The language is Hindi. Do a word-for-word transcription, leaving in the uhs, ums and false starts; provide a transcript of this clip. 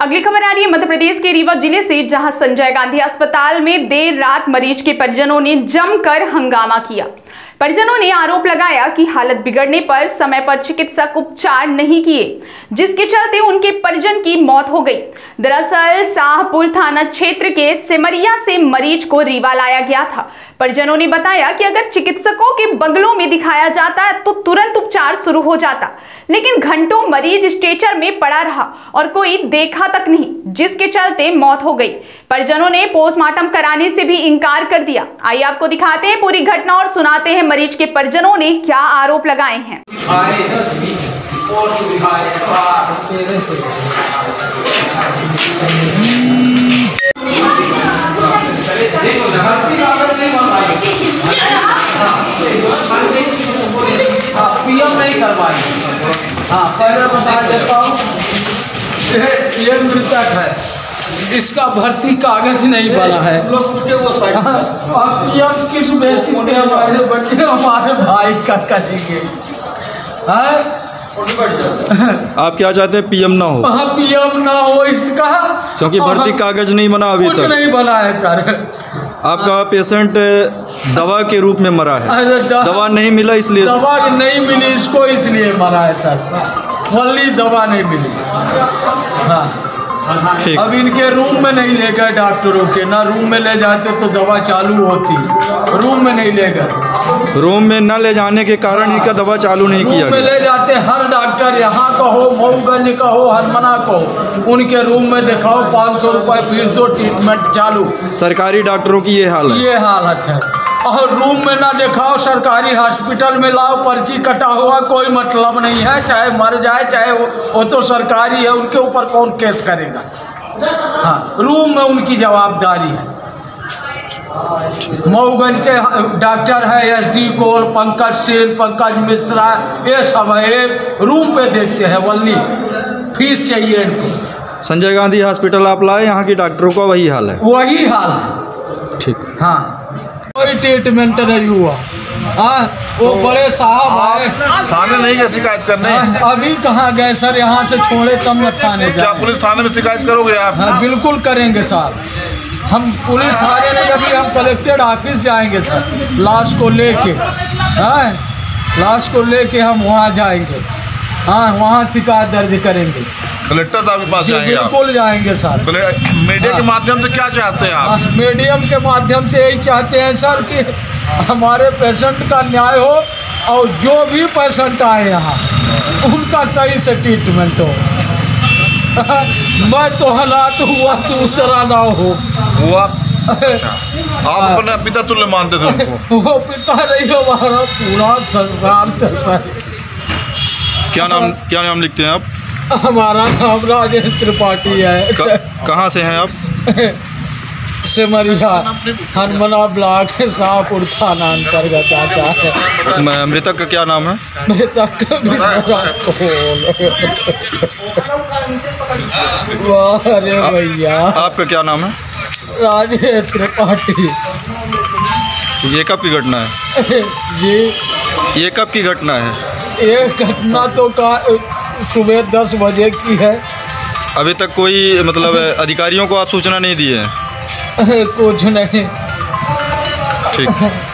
अगली खबर आ रही है मध्य प्रदेश के रीवा जिले से, जहां संजय गांधी अस्पताल में देर रात मरीज के परिजनों ने जमकर हंगामा किया। परिजनों ने आरोप लगाया कि हालत बिगड़ने पर समय पर चिकित्सक उपचार नहीं किए, जिसके चलते उनके परिजन की मौत हो गई। दरअसल शाहपुर थाना क्षेत्र के सिमरिया से मरीज को रीवा लाया गया था। परिजनों ने बताया कि अगर चिकित्सकों के बगलों में दिखाया जाता तो तुरंत उपचार शुरू हो जाता, लेकिन घंटों मरीज स्ट्रेचर में पड़ा रहा और कोई देखा तक नहीं, जिसके चलते मौत हो गई। परिजनों ने पोस्टमार्टम कराने से भी इनकार कर दिया। आइए आपको दिखाते हैं पूरी घटना और सुनाते हैं मरीज के परिजनों ने क्या आरोप लगाए हैं। पीएम नहीं करवाई। हाँ, पहले बता देता हूँ, ये मृतक है, इसका भर्ती कागज नहीं बना है। अब पीएम किस बेसिस पे हमारे बच्चे हमारे भाई का करेंगे? आप क्या चाहते हैं? पीएम ना हो? हाँ, पीएम ना हो इसका, क्योंकि भर्ती कागज नहीं बना अभी तक। कुछ नहीं बना है सर। आपका पेशेंट दवा के रूप में मरा है, दवा नहीं मिला इसलिए। दवा नहीं मिली इसको, इसलिए मरा है सर। वल्ली दवा नहीं मिली। हाँ, अब इनके रूम में नहीं ले गए डॉक्टरों के, ना रूम में ले जाते तो दवा चालू होती, रूम में नहीं ले गए। रूम में न ले जाने के कारण इनका दवा चालू नहीं किया। रूम में ले जाते हर डॉक्टर, यहाँ का हो, मऊगंज का हो, हरमना का हो, उनके रूम में दिखाओ, पाँच सौ रुपये फीस दो, ट्रीटमेंट चालू। सरकारी डॉक्टरों की ये हाल है, ये हालत है। और रूम में ना दिखाओ, सरकारी हॉस्पिटल में लाओ, पर्ची कटा हुआ, कोई मतलब नहीं है, चाहे मर जाए चाहे वो, वो तो सरकारी है, उनके ऊपर कौन केस करेगा। हाँ, रूम में उनकी जवाबदारी है। मऊगंज के डॉक्टर है, एस डी कोल, पंकज सेन, पंकज मिश्रा, ये सब है, रूम पे देखते हैं, वल्ली फीस चाहिए इनको। संजय गांधी हॉस्पिटल आप लाए, यहाँ के डॉक्टरों का वही हाल है। वही हाल है। ठीक। हाँ, कोई ट्रीटमेंट नहीं हुआ। हाँ, वो बड़े साहब आए, थाने नहीं गए शिकायत करने? अभी कहाँ गए सर, यहाँ से छोड़े तब न थाने क्या पुलिस थाने में शिकायत करोगे आप? हाँ, बिल्कुल करेंगे सर। हम पुलिस थाने नहीं, अभी हम कलेक्टर ऑफिस जाएंगे सर, लाश को लेके। हाँ, लाश को लेके हम वहाँ जाएंगे। हाँ, वहाँ शिकायत दर्ज करेंगे, कलेक्टर साहब के पास जाएंगे? बिल्कुल जाएंगे सर। मीडिया के माध्यम से क्या चाहते हैं आप? मीडियम के माध्यम से यही चाहते हैं सर कि हमारे पेशेंट का न्याय हो, और जो भी पेशेंट आए यहाँ उनका सही से ट्रीटमेंट हो। मैं तो हालात हुआ दूसरा ना हो। हुआ अच्छा। आप अपने पिता तुल्य मानते थे उनको? वो पिता नहीं, हमारा पूरा संसार था सर। क्या नाम क्या नाम लिखते हैं आप? हमारा नाम राजेश त्रिपाठी है। कहाँ से हैं आप? सिमरिया, हरमना ब्लॉक, शाहपुर थाना अंतर्गत आता है। मृतक का क्या नाम है? मृतक अरे भैया, आपका क्या नाम है? राजेश त्रिपाठी। ये कब की घटना है? जी, ये कब की घटना है? ये घटना तो का सुबह दस बजे की है। अभी तक कोई मतलब अधिकारियों को आप सूचना नहीं दी है? कुछ नहीं। ठीक।